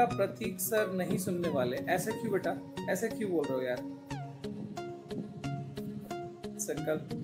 क्या प्रतीक सर नहीं सुनने वाले? ऐसा क्यों बेटा, ऐसा क्यों बोल रहे हो यार? संकल्प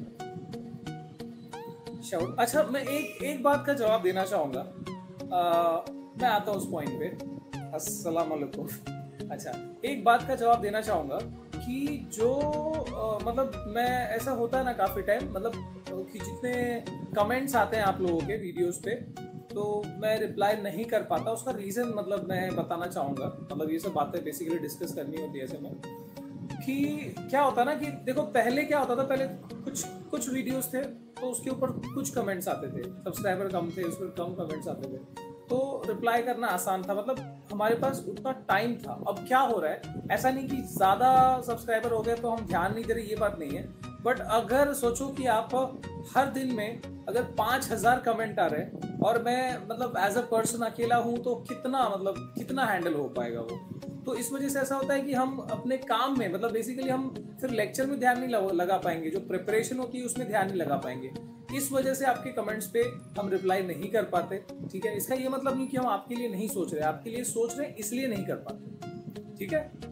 शाउट। अच्छा, मैं एक बात का जवाब देना चाहूंगा। मैं आता हूँ उस पॉइंट पे। अस्सलाम वालेकुम। अच्छा, एक बात का जवाब देना चाहूंगा कि जो मतलब मैं, ऐसा होता है ना काफी टाइम, मतलब कि जितने कमेंट्स आते हैं आप लोगों के वीडियोस पे, तो मैं रिप्लाई नहीं कर पाता। उसका रीजन मतलब मैं बताना चाहूंगा। मतलब ये सब बातें बेसिकली डिस्कस करनी होती है ऐसे में, कि क्या होता ना कि देखो, पहले क्या होता था, पहले कुछ वीडियोस थे तो उसके ऊपर कुछ कमेंट्स आते थे, सब्सक्राइबर कम थे, उस पर कम कमेंट्स आते थे, तो रिप्लाई करना आसान था, मतलब हमारे पास उतना टाइम था। अब क्या हो रहा है, ऐसा नहीं कि ज्यादा सब्सक्राइबर हो गए तो हम ध्यान नहीं दे रहे, ये बात नहीं है। बट अगर सोचो कि आप हर दिन में अगर 5,000 कमेंट आ रहे हैं और मैं मतलब एज अ पर्सन अकेला हूं, तो कितना हैंडल हो पाएगा वो। तो इस वजह से ऐसा होता है कि हम अपने काम में, मतलब बेसिकली हम फिर लेक्चर में ध्यान नहीं लगा पाएंगे, जो प्रिपरेशन होती है उसमें ध्यान नहीं लगा पाएंगे। इस वजह से आपके कमेंट्स पे हम रिप्लाई नहीं कर पाते। ठीक है, इसका ये मतलब नहीं कि हम आपके लिए नहीं सोच रहे, आपके लिए सोच रहे इसलिए नहीं कर पाते। ठीक है।